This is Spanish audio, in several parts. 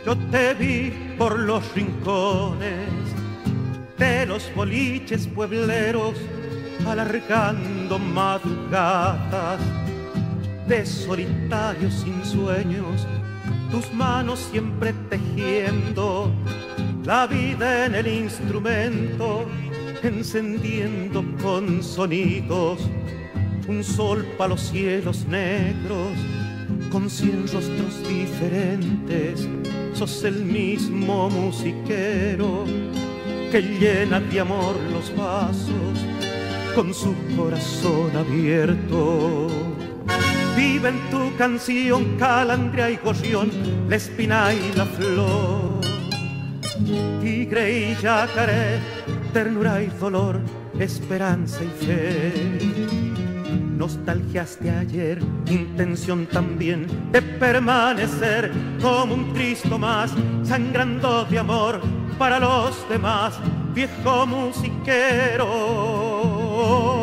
Yo te vi por los rincones de los boliches puebleros, alargando madrugadas de solitarios sin sueños, tus manos siempre tejiendo la vida en el instrumento, encendiendo con sonidos un sol para los cielos negros, con 100 rostros diferentes. Sos el mismo musiquero que llena de amor los vasos con su corazón abierto. Vive en tu canción calandria y gorrión, la espina y la flor, tigre y yacaré, ternura y dolor, esperanza y fe. Nostalgias de ayer, intención también de permanecer como un Cristo más, sangrando de amor para los demás, viejo musiquero.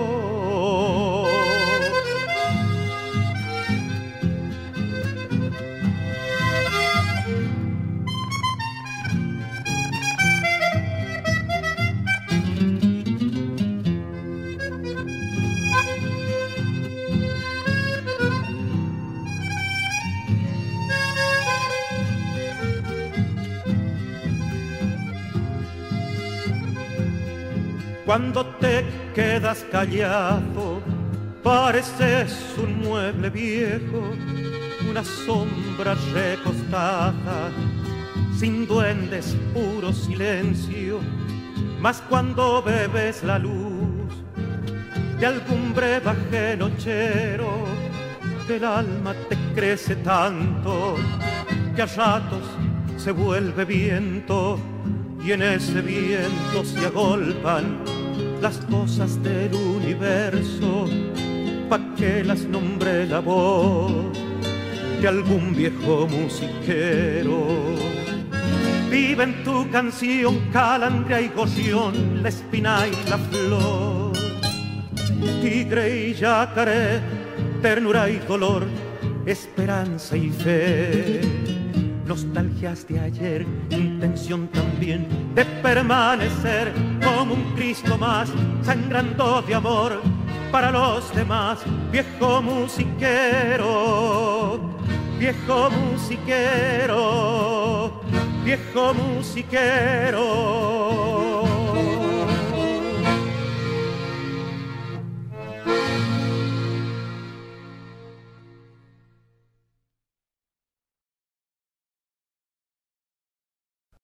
Cuando te quedas callado, pareces un mueble viejo, una sombra recostada, sin duendes, puro silencio. Mas cuando bebes la luz de algún brebaje nochero, el alma te crece tanto que a ratos se vuelve viento, y en ese viento se agolpan las cosas del universo, pa' que las nombre la voz de algún viejo musiquero. Vive en tu canción calandria y gorrión, la espina y la flor, tigre y yacaré, ternura y dolor, esperanza y fe. Nostalgias de ayer, intención también de permanecer como un Cristo más, sangrando de amor para los demás, viejo musiquero, viejo musiquero, viejo musiquero.